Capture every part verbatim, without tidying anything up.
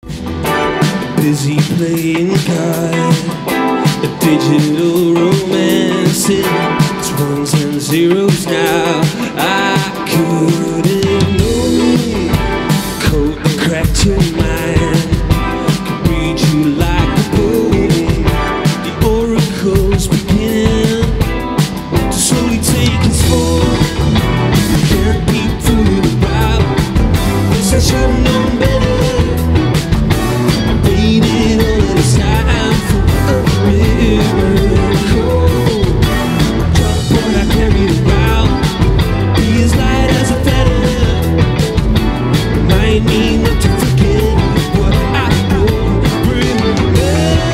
Busy playing God, a digital romance. It's ones and zeros now. I couldn't know. Code that cracked your mind, could read you like a poem. The oracles begin to slowly take its form. You can't be fooled about this. I should have known better. Waited all this time for a miracle. Drop what I carried around, be as light as a feather. Remind me not to forget what I don't remember.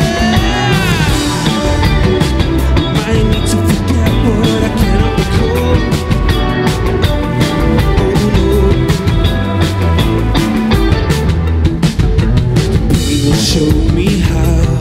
Remind me to forget what I cannot recall. Oh no. The pain will show me how